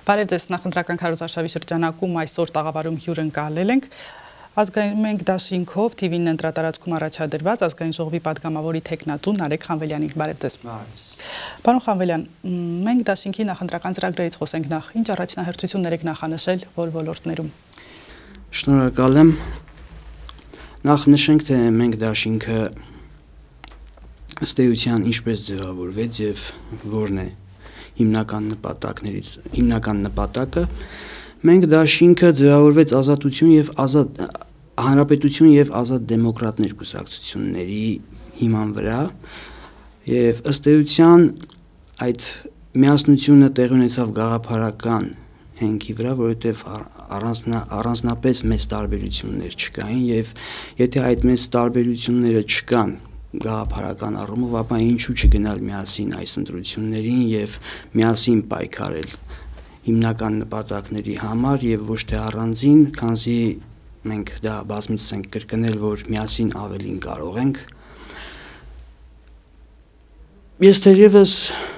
Բարև ձեզ, նախընտրական քարոզարշավի շրջանակում այսօր տաղավարում հյուրընկալել ենք Ազգային դաշինքով TV-ն ընտրատարածքում առաջադրված ազգային ժողովի падգամավորի թեկնածու Նարեկ Խանվելյանին։ Բարև ձեզ։ Պարոն Խանվելյան, մենք դաշինքի նախընտրական ծրագրերից խոսենք նախ, ինչ առաջնահերթություններ եք նախանշել որ ոլորտներում։ Շնորհակալ եմ։ Նախ նշենք, թե մենք դաշինքը ըստ էության ինչպես ձևավորվեց եւ որն է հիմնական նպատակը։ Մենք դաշինքը ձևավորվեց ազատություն եւ հանրապետություն եւ ազատ դեմոկրատներ կուսակցությունների հիման վրա եւ ըստ էության այդ միասնությունը տեղի ունեցավ գաղափարական հենքի վրա, որովհետեւ առանձնապես մեծ տարբերություններ չկային եւ եթե այդ մեծ տարբերությունները չկան գաղափարական առումով, ապա ինչու չգնալ միասին այս ընտրություններին եւ միասին պայքարել հիմնական նպատակների համար եւ ոչ թե առանձին, քանզի մենք դա բազմիցս ենք կրկնել, որ միասին ավելին կարող ենք։ Ես թերևս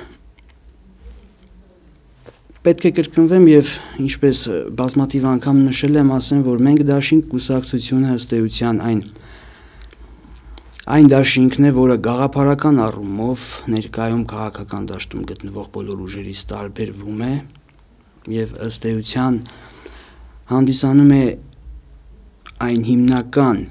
պետք է կրկնվեմ եւ ինչպես բազմաթիվ անգամ նշել եմ, ասեմ, որ մենք դաշինք կուսակցությունը ըստ էության այն դաշինքն է, որը գաղափարական առումով ներկայում քաղաքական դաշտում գտնվող բոլոր ուժերից տարբերվում է եւ ըստ էության հանդիսանում է այն հիմնական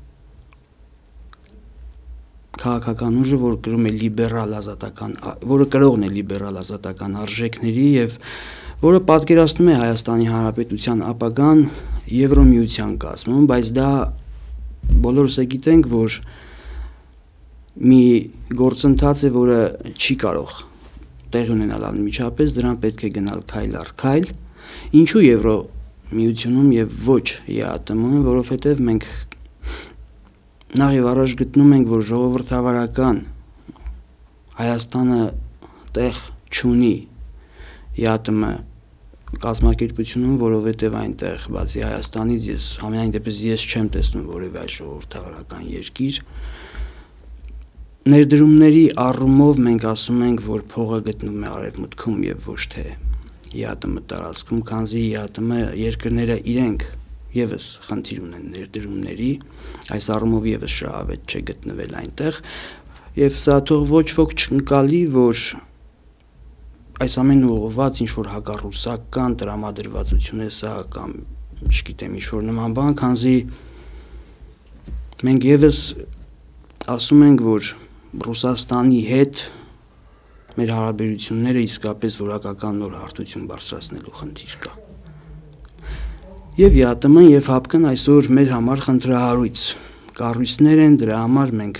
քաղաքական ուժը, որը կրողն է լիբերալ ազատական արժեքների եւ որը պատկերացնում է Հայաստանի Հանրապետության ապագան Եվրոմիության կազմում, բայց դա բոլորս գիտենք, որ մի գործընթաց է, որը չի կարող տեղի ունենալ անմիջապես, դրան պետք է գնալ քայլ առ քայլ։ Ինչու Եվրոմիությունում եւ ոչ ԵԱՏՄ-ում, որովհետեւ մենք նախ եւ առաջ գտնում ենք, որ ժողովրդավարական Հայաստանը տեղ չունի ԵԱՏՄ կազմակերպությունում, որովհետեւ այնտեղ բացի Հայաստանից համենայն դեպս ես չեմ տեսնում որևէ այլ ժողովրդավարական երկիր։ Ներդրումների առումով մենք ասում ենք, որ փողը գտնվում է արևմուտքում եւ ոչ թե ԵԱՏՄ տարածքում, քանզի ԵԱՏՄ երկրները իրենք եւս խնդիր ունեն ներդրումների, այս առումով եւս շահավետ չէ գտնվել այնտեղ եւ սա թող ոչ ոք չընկալի, որ այս ամենը ուղղված ինչ որ հակառուսական տրամադրվածություն է սա կամ չգիտեմ ինչ որ նման բան, քանզի մենք եւս ասում ենք, որ Ռուսաստանի հետ մեր հարաբերությունները իսկապես որակական նոր հարթություն բարձրացնելու խնդիր կա։ Եվ ԵԱՏՄ-ն եւ ՀԱՊԿ-ն այսօր մեր համար խնդրահարույց կառույցներ են, դրա համար մենք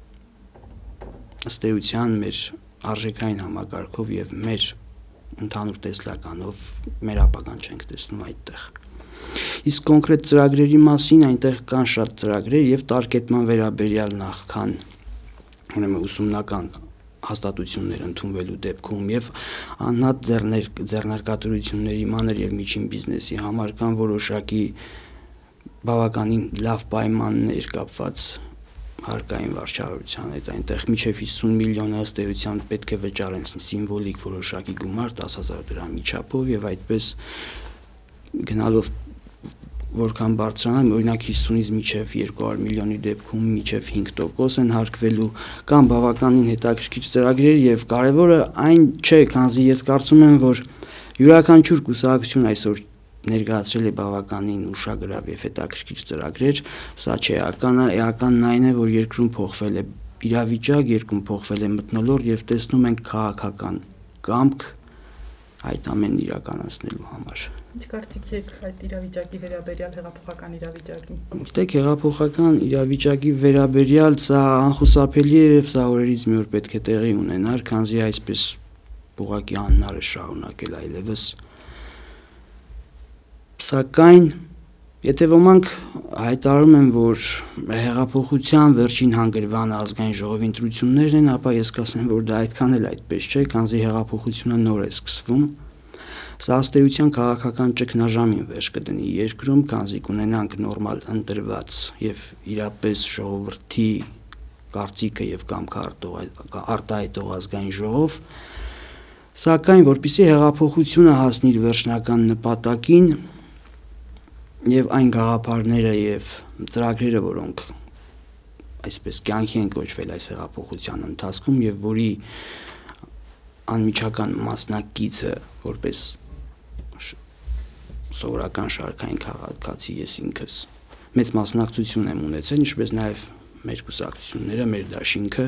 ըստ էության մեր արժեքային համակարգով եւ մեր ընդհանուր տեսլականով մեր ապագան չենք տեսնում այդտեղ։ Իսկ կոնկրետ ծրագրերի մասին այնտեղ կան շատ ծրագրեր եւ տարկետման վերաբերյալ նախքան ուրեմն ուսումնական հաստատություններ ընդունվելու դեպքում եւ անհատ ձեռնարկատիրությունների մանր եւ միջին բիզնեսի համար կան որոշակի բավականին լավ պայմաններ կապված հարկային վարչարության հետ, այնտեղ միջև 50 միլիոն ըստ էության պետք է վճարեն սիմվոլիկ որոշակի գումար 10,000 դրամի չափով եւ այդպես գնալով որքան բարձրանան, օրինակ 50-ից միջև 200 միլիոնի դեպքում միջև 5% են հարկվելու կամ բավականին հետաքրքիր ծրագրեր եւ կարեւորը այն չէ, քանզի ես կարծում եմ, որ յուրաքանչյուր կուսակցություն այսօր ներկայացրել է բավականին ուշագրավ եւ հետաքրքիր ծրագրեր, սա չէ էականն այն է, որ երկրում փոխվել է իրավիճակ, երկրում փոխվել է մթնոլորտ եւ տեսնում ենք քաղաքական կամք այդ ամենն իրականացնելու համար։ Ինչ կարծիք եք այդ իրավիճակի վերաբերյալ հեղափոխական իրավիճակի։ Գիտեք, հեղափոխական իրավիճակի վերաբերյալ սա անխուսափելի է եւ սա օրերից մի օր պետք է տեղի ունենար, քանզի այսպես ուղղակի անհնար է շարունակել այլևս։ Սակայն եթե ոմանք հայտարարում են, որ հեղափոխության վերջին հանգրվանը ազգային ժողովի ընտրություններն են, ապա ես կասեմ, որ դա այդքան էլ այդպես չէ, քանզի հեղափոխությունը նոր է սկսվում։ Սա ըստ էության քաղաքական ճգնաժամին վերջ կդնի երկրում, քանզի կունենանք նորմալ ընտրված եւ իրապես ժողովրդի կարծիքը եւ կամքը արտահայտող ազգային ժողով, Սակայն որպեսզի հեղափոխությունը հասնի իր վերջնական նպատակին եւ այն գաղափարները եւ ծրագրերը, որոնք այսպես կյանքի են կոչվել այս հեղափոխության ընթացքում եւ որի անմիջական մասնակիցը որպես սովորական շարքային քաղաքացի ես ինքս մեծ մասնակցություն եմ ունեցել, ինչպես նաեւ մեր կուսակցությունները, մեր դաշինքը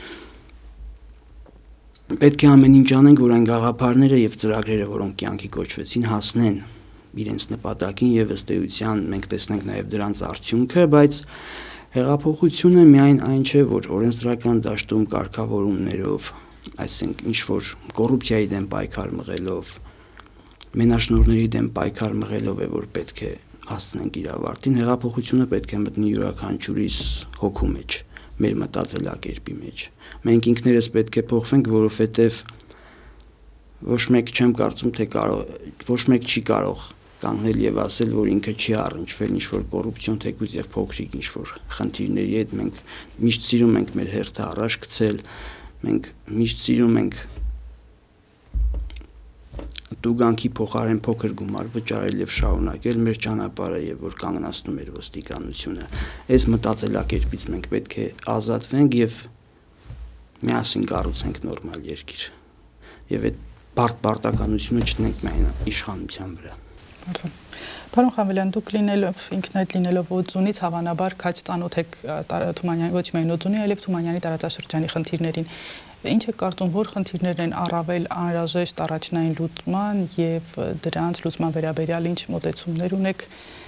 պետք է ամեն ինչ անենք, որ այն գաղափարները եւ ծրագրերը, որոնք կյանքի կոչվեցին, հասնեն իրենց նպատակին եւ ըստ էության մենք տեսնենք նաեւ դրանց արդյունքը, բայց հեղափոխությունը միայն այն չէ, որ օրենսդրական դաշտում կարգավորումներով, այսինքն ինչ որ կոռուպցիայի դեմ պայքար մղելով, մենաշնորհների դեմ պայքար մղելով է, որ պետք է հասնենք իր ավարտին, հեղափոխությունը պետք է մտնի յուրաքանչյուրիս հոգու մեջ, մեր մտածելակերպի մեջ։ Մենք ինքներս պետք է փոխվենք, որովհետև ոչ մեկ չեմ կարծում, թե ոչ մեկ չի կարող կանգնել եւ ասել, որ ինքը չի առնչվել ինչ-որ կոռուպցիոն թեկուզ եւ փոքրիկ ինչ-որ խնդիրների հետ։ Մենք միշտ սիրում ենք մեր հերթը առաջ գցել, մենք միշտ սիրում ենք տուգանքի փոխարեն փոքր գումար վճարել եւ շարունակել մեր ճանապարհը եւ որ կանգնացնում էր ոստիկանությունը։ Այս մտածելակերպից մենք պետք է ազատվենք եւ միասին կառուցենք նորմալ երկիր։ Եվ այդ պարտականությունը չտնենք միայն իշխանության վրա։ Պարոն Խանվելյան, դուք լինելով ինքնայդ լինելով Օձունից հավանաբար քաջ ծանոթ եք Թումանյանի, ոչ միայն Օձունի, այլև Թումանյանի տարածաշրջանի խնդիրներին։ Ինչ եք կարծում, որ խնդիրներն են առավել անհրաժեշտ առաջնային լուծման եւ դրանց լուծման վերաբերյալ ինչ մոտեցումներ ունեք։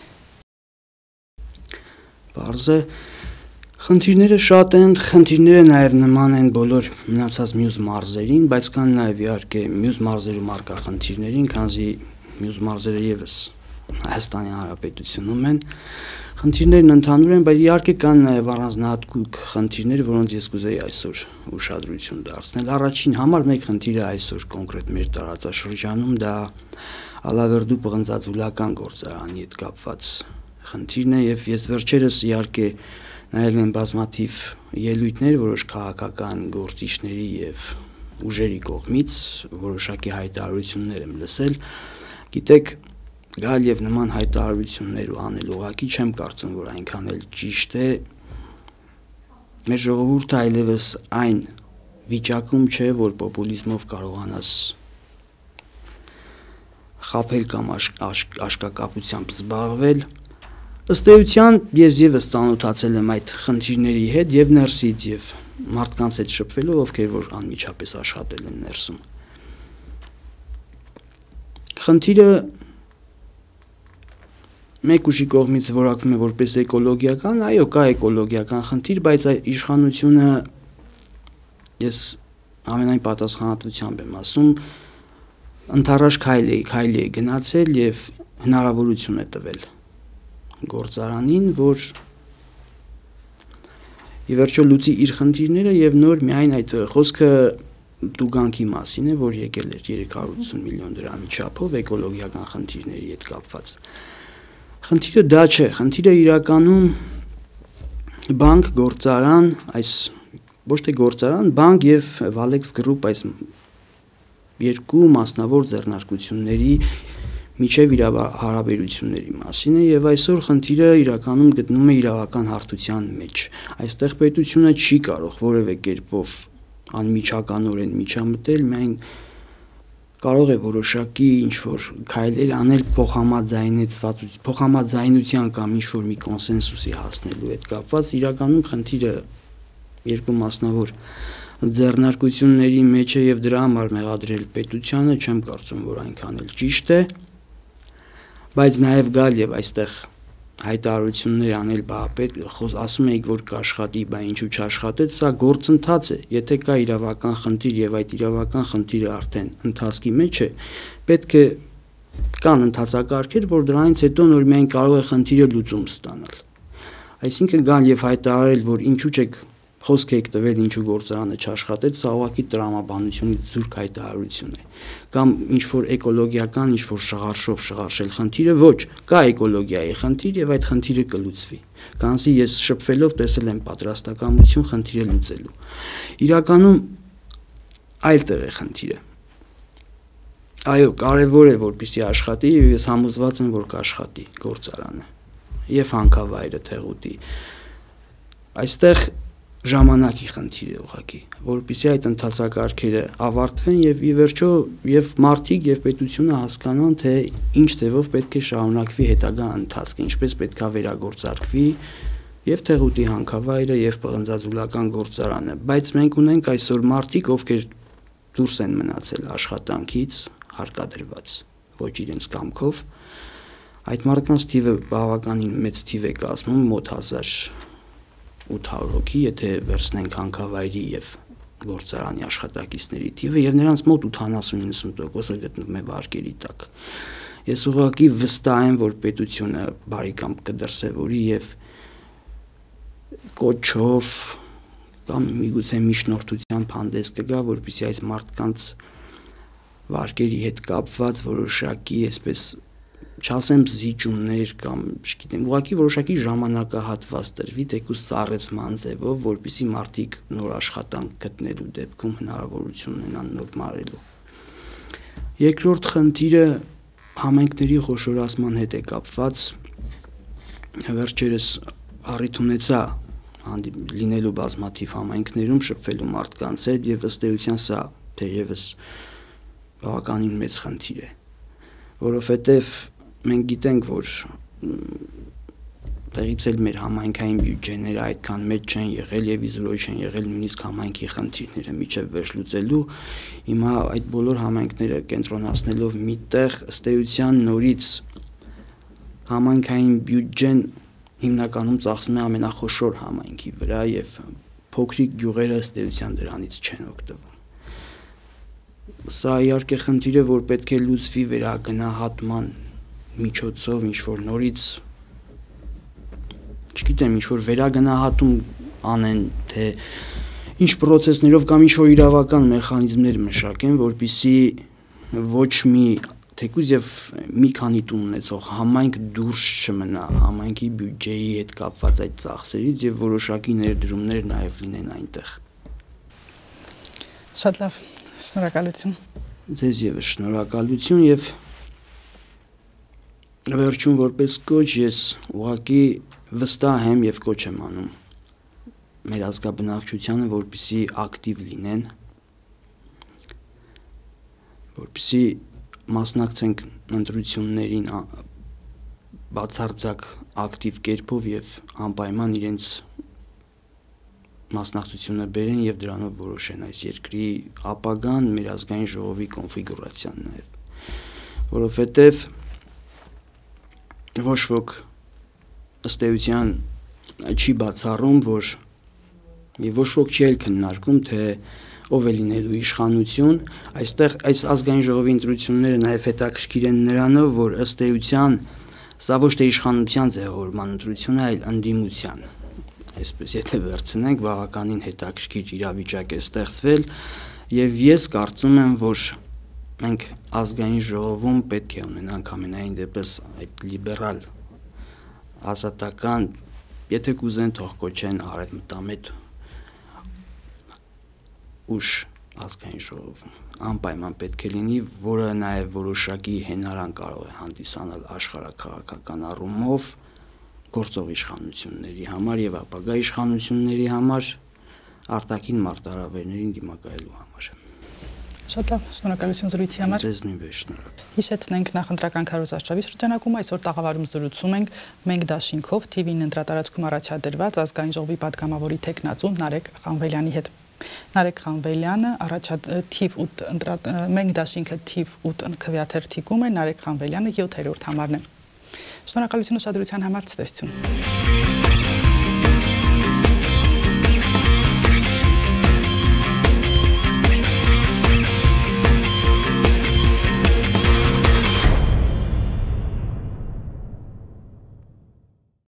Պարզ է, խնդիրները շատ են, խնդիրները նաեւ նման են բոլոր մնացած մյուս մարզերին, բայց կան նաեւ իհարկե մյուս մարզերում առկա խնդիրներին, քանզի մյուս մարզերը եւս Հայաստանի Հանրապետությունում են, խնդիրներն ընդհանուր են, բայց իհարկե կան նաև առանձնահատուկ խնդիրներ, որոնց ես կուզեի այսօր ուշադրություն դարձնել։ Առաջին համար մեկ խնդիրը այսօր կոնկրետ մեր տարածաշրջանում դա Ալավերդու պղնձաձուլական գործարանի հետ կապված խնդիրն է եւ ես վերջերս իհարկե նայել եմ բազմաթիվ ելույթներ որոշ քաղաքական գործիչների եւ ուժերի կողմից, որոշակի հայտարարություններ եմ լսել։ Գիտեք, գալ եւ նման հայտարարություններ ու անել ուղղակի չեմ կարծում, որ այնքան էլ ճիշտ է։ Մեր ժողովուրդը այլևս այն վիճակում չէ, որ պոպուլիզմով կարողանաս խաբել կամ աշկակապությամբ զբաղվել։ Ըստ էության ես եւս ծանոթացել եմ այդ խնդիրների հետ եւ ներսից եւ մարդկանց հետ շփվելով, ովքեր որ անմիջապես աշխատել են ներսում։ Խնդիրը մեկ ուժի կողմից որակվում է որպես էկոլոգիական, այո, կա էկոլոգիական խնդիր, բայց իշխանությունը ես ամենայն պատասխանատվությամբ եմ ասում, ընդառաջ քայլի է գնացել եւ հնարավորություն է տվել գործարանին, որ ի վերջո լուծի իր խնդիրները եւ նոր միայն այդ խոսքը տուգանքի մասին է, որ եկել էր 380 միլիոն դրամի չափով էկոլոգիական խնդիրների հետ կապված։ Խնդիրը դա չէ, խնդիրը իրականում բանկ, գործարան, այս ոչ թե գործարան, բանկ եւ Valex Group այս երկու մասնավոր ձեռնարկությունների միջև հարաբերությունների մասին է եւ այսօր խնդիրը իրականում գտնում է իրավական հարթության մեջ։ Այստեղ պետությունը չի կարող որևէ կերպով անմիջականորեն միջամտել, միայն կարող է որոշակի ինչ-որ քայլեր անել փոխհամաձայնության կամ ինչ-որ մի կոնսենսուսի հասնելու հետ կապված։ Իրականում խնդիրը երկու մասնավոր ձեռնարկությունների մեջ է եւ դրա համար մեղադրել պետությանը չեմ կարծում, որ այնքան էլ ճիշտ է, բայց նաեւ գալ եւ այստեղ հայտարարություններ անել, ասում եք, որ կաշխատի, բա ինչու չաշխատեց, սա գործընթաց է, եթե կա իրավական խնդիր եւ այդ իրավական խնդիրը արդեն ընթացքի մեջ է, պետք է կան ընթացակարգեր, որ դրանից հետո նոր միայն կարող է խնդիրը լուծում ստանալ։ Այսինքն գալ եւ հայտարարել, որ ինչու չեք խոսք եք տվել, ինչու գործարանը չաշխատեց, սա ուղղակի տրամաբանությունից զուրկ հայտարարություն է։ Կամ ինչ-որ էկոլոգիական, ինչ-որ շղարշով շղարշել խնդիրը, ոչ, կա էկոլոգիայի խնդիր եւ այդ խնդիրը կլուծվի։ Կանցի ես շփվելով տեսել եմ պատրաստակամություն խնդիրը լուծելու։ Իրականում այլ տեղ է խնդիրը։ Այո, կարևոր է որպեսզի աշխատի, եւ ես համոզված եմ, որ կաշխատի գործարանը եւ հանքավայրը Թեղուտի։ Այստեղ ժամանակի խնդիր է ուղղակի, որպեսզի այդ ընթացակարգերը ավարտվեն եւ ի վերջո եւ մարդիկ եւ պետությունը հասկանան, թե ինչ ձևով պետք է շարունակվի հետագա ընթացքը, ինչպես պետք է վերագործարկվի եւ Թեղուտի հանքավայրը եւ պղնձաձուլական գործարանը, բայց մենք ունենք այսօր մարդիկ, ովքեր դուրս են մնացել աշխատանքից, հարկադրված, ոչ իրենց կամքով, այդ մարդկանց թիվը բավականին մեծ թիվ է կազմում, մոտ 1800 հոգի, եթե վերցնենք հանքավայրի եւ գործարանի աշխատակիցների թիվը, եւ նրանց մոտ 80-90%-ը գտնվում է վարկերի տակ։ Ես ուղղակի վստահ եմ, որ պետությունը բարեկամ կդրսևորի եւ կոչով կամ միգուցե միջնորդությամբ հանդես կգա, որպեսզի այս մարդկանց վարկերի հետ կապված որոշակի, այսպես չասեմ զիջումներ կամ, չգիտեմ, ուղղակի որոշակի ժամանակահատված տրվի, թեկուզ սառեցման ձևով, որպեսզի մարդիկ նոր աշխատանք գտնելու դեպքում հնարավորություն ունենան նոր մարելու։ Երկրորդ խնդիրը համայնքների խոշորացման հետ է կապված։ Վերջերս առիթ ունեցա լինելու բազմաթիվ համայնքներում, շփվելու մարդկանց հետ եւ ըստ էության սա թերևս բավականին մեծ խնդիր է, որովհետեւ մենք գիտենք, որ տեղից էլ մեր համայնքային բյուջեները այդքան մեծ չեն եղել եւ իզորոյ չեն եղել նույնիսկ համայնքի խնդիրները միջև վերջ լուծելու։ Հիմա այդ բոլոր համայնքները կենտրոնացնելով միտեղ ըստ էության նորից համայնքային բյուջեն հիմնականում ծախսվում է ամենախոշոր համայնքի վրա եւ փոքրիկ գյուղերը ըստ էության դրանից չեն օգտվում։ Սա իհարկե խնդիր է, որ պետք է լուծվի վերագնահատման միջոցով, ինչ որ նորից, չգիտեմ, ինչ որ վերագնահատում անեն, թե ինչ պրոցեսներով կամ ինչ որ իրավական մեխանիզմներ մշակեն, որպեսզի ոչ մի թեկուզ եւ մի քանի տուն ունեցող համայնք դուրս չմնա համայնքի բյուջեի հետ կապված այդ ծախսերից եւ որոշակի ներդրումներ նաեւ լինեն այնտեղ։ Շատ լավ, շնորհակալություն։ Ձեզ եւս շնորհակալություն եւ վերջում որպես կոչ ես ուղղակի վստահ եմ եւ կոչ եմ անում մեր ազգաբնակչությանը, որպեսզի ակտիվ լինեն, որպեսզի մասնակցենք ընտրություններին բացարձակ ակտիվ կերպով եւ անպայման իրենց մասնակցությունը բերեն եւ դրանով որոշեն այս երկրի ապագան, մեր ազգային ժողովի կոնֆիգուրացիան նաեւ, որովհետեւ ոչ ոք ըստ էության չի բացառում, որ եւ ոչ ոք չի քննարկում, թե ով է լինելու իշխանություն, այստեղ այս ազգային ժողովի ընտրությունները նաև հետաքրքիր են նրանով, որ ըստ էության սա ոչ թե իշխանության ձևավորման ընտրություն է, այլ ընդդիմության։ Այսպես եթե վերցնենք, բավականին հետաքրքիր իրավիճակ է ստեղծվել եւ ես կարծում եմ, որ մենք ազգային ժողովում պետք է ունենանք ամենայն դեպս այդ լիբերալ ազատական, եթե կուզեն թող կոչեն արևմտամետ ուժ ազգային ժողովում անպայման պետք է լինի, որը նաև որոշակի հենարան կարող է հանդիսանալ աշխարհաքաղաքական առումով գործող իշխանությունների համար եւ ապագա իշխանությունների համար արտաքին մարտահրավերներին դիմակայելու համար։ Շատ լավ, շնորհակալություն զրույցի համար։ Ձեզ նույնպես շնորհակալ։ Հիշեցնենք նախընտրական քարոզարշավի շրջանակում այսօր տաղավարում զրուցում ենք Մենք դաշինքով TV-ն ընտրատարածքում առաջադրված ազգային ժողովի падգամավորի տեխնացու Նարեկ Խանվելյանի հետ։ Նարեկ Խանվելյանը թիվ 8 Մենք դաշինքը թիվ 8 քվեաթերթիկում է, Նարեկ Խանվելյանը 7-րդ համարն է։ Շնորհակալություն ուշադրության համար, ցտեսություն։